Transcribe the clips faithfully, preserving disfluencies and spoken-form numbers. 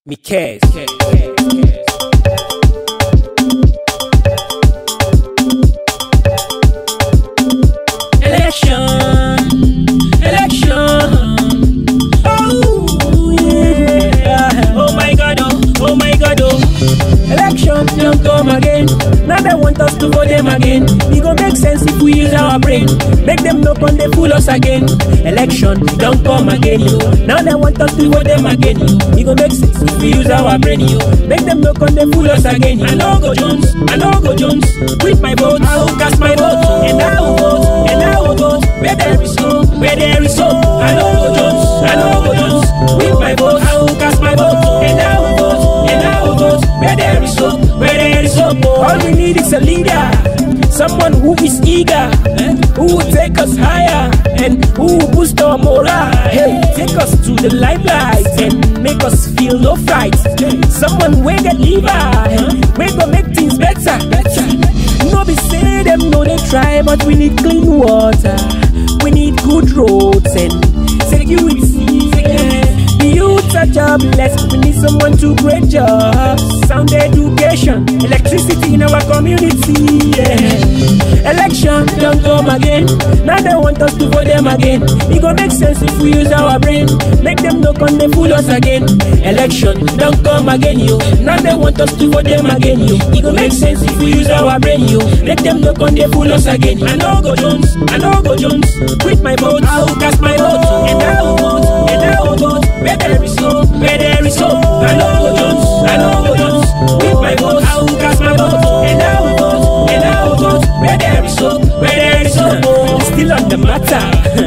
MICKEZ Election, election. Oh yeah. Oh my God, oh, oh my God, oh. Election don't come again. Now they want us to vote them again. It gon' make sense if we use our brain. Make them know when they fool us again. Election don't come again, yo. Now they want us to vote them again, yo. It gon' make sense if we use our brain, yo. Make them know when they fool us again. I know go Jones, I know go Jones. With my vote, I will cast my vote, and I will vote, and I will vote. Where there is hope, where there is hope. I know go Jones, I know go Jones. With my vote, I will cast my vote, and I will vote, and I will vote. Where there is hope, where there is hope. All we need is a leader, someone who is eager, who will take us higher, and who will boost our morale. Hey, take us to the limelight and make us feel no fright. Someone we get liver, we gon' make things better. No be say them no they try, but we need clean water, we need good roads and security. The youth are jobless, we need someone to create jobs. Sound education, electricity in our community. Yeah. Election don't come again. Now they want us to vote them again. It gon' make sense if we use our brain. Make them know when they fool us again. Election don't come again, yo. Now they want us to vote them again, yo. It gon' make sense if we use our brain, yo. Make them know when they fool us again. I know go Jones, I know go Jones. With my vote, I will cast my vote, and I will vote, and I will vote. Where there is hope, where there is hope. I know go Jones, I know go Jones. With my vote, I will cast my vote, and I will vote, and I will vote. Where there is hope, where there is hope. Still on the matter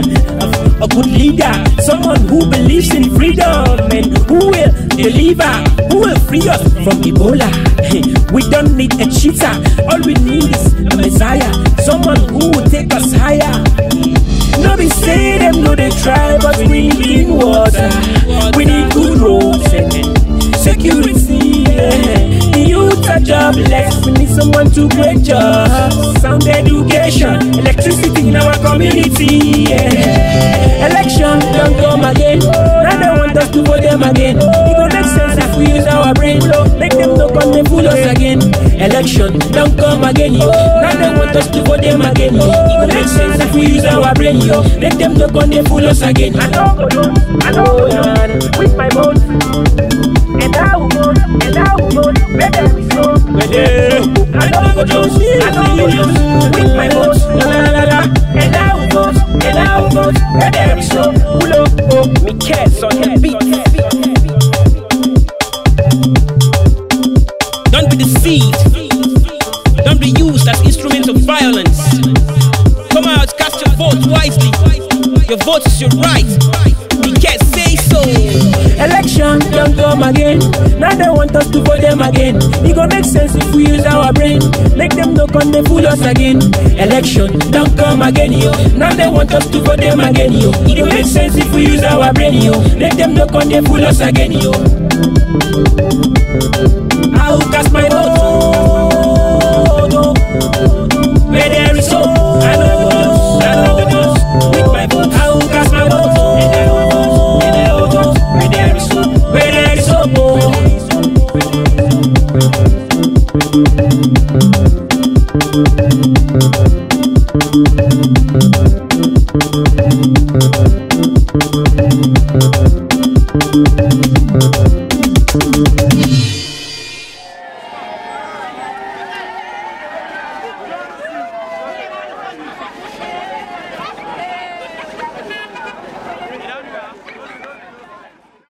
of a good leader, someone who believes in freedom and who will deliver, who will free us from Ebola. We don't need a cheater, all we need is a messiah, someone who will take us higher. No be say them no they try, but we need clean water, we need good roads and security. Yeah. The youth are jobless, we need someone to create jobs. Sound education, electricity in our community. Yeah. Election don't come again. Now they want us to vote them again. It gon' make sense if we use our brain. Make them know when they fool us again. Election don't come again, yo. Now they want us to vote them again, yo. It gon' make sense if we use our brain, yo. Make them know when they fool us again. I know go Jones, I know man. With my vote, and I will vote, and I will vote. Where there is hope, where there is hope. I know go Jones, I know go Jones. With my vote, la la la la, and I will vote, and I will vote. Where there is hope, pull up, oh, MICKEZ on the beat. Don't be deceived, don't be used as instruments of violence. Come out, cast your vote wisely. Your vote is your right. MICKEZ say so. Election don't come again. Now they want us to vote them again. It gon' make sense if we use our brain. Make them know when they fool us again. Election don't come again, yo. Now they want us to vote them again, yo. It gon' make sense if we use our brain, yo. Make them know when they fool us again, yo. I will cast my vote. Where there is hope, I know go Jones, I know go Jones. With my vote, I will cast my vote, and I will vote, and I will vote. Where there is hope, where there is hope. Oh.